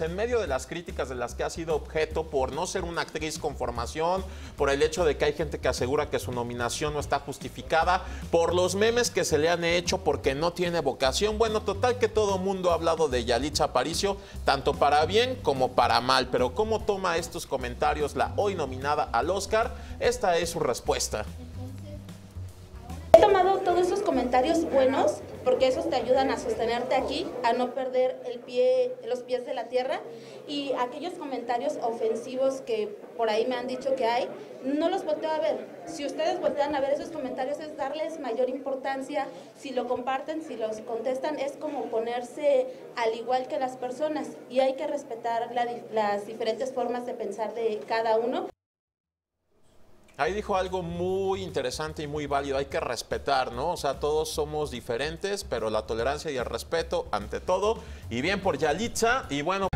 En medio de las críticas de las que ha sido objeto por no ser una actriz con formación, por el hecho de que hay gente que asegura que su nominación no está justificada, por los memes que se le han hecho porque no tiene vocación. Bueno, total que todo mundo ha hablado de Yalitza Aparicio, tanto para bien como para mal. Pero ¿cómo toma estos comentarios la hoy nominada al Oscar? Esta es su respuesta. He tomado todos esos comentarios buenos porque esos te ayudan a sostenerte aquí, a no perder los pies de la tierra, y aquellos comentarios ofensivos que por ahí me han dicho que hay, no los volteo a ver. Si ustedes voltean a ver esos comentarios es darles mayor importancia, si lo comparten, si los contestan, es como ponerse al igual que las personas, y hay que respetar las diferentes formas de pensar de cada uno. Ahí dijo algo muy interesante y muy válido, hay que respetar, ¿no? O sea, todos somos diferentes, pero la tolerancia y el respeto ante todo. Y bien por Yalitza, y bueno,